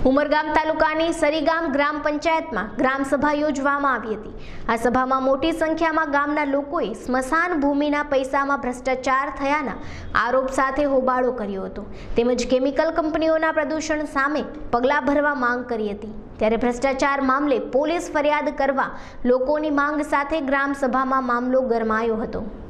ઉમરગામ તાલુકાની સરીગામ ગ્રામ પંચાયતમાં ગ્રામસભા યોજવામાં આવી હતી। આ સભામાં મોટી સંખ્યામાં ગામના લોકોએ સ્મશાન ભૂમિના પૈસામાં ભ્રષ્ટાચાર થયાના આરોપ સાથે હોબાળો કર્યો હતો તેમજ કેમિકલ કંપનીઓના પ્રદૂષણ સામે પગલાં ભરવા માંગ કરી હતી। ત્યારે ભ્રષ્ટાચાર મામલે પોલીસ ફરિયાદ કરવા લોકોની માંગ સાથે ગ્રામસભામાં મામલો ગરમાયો હતો।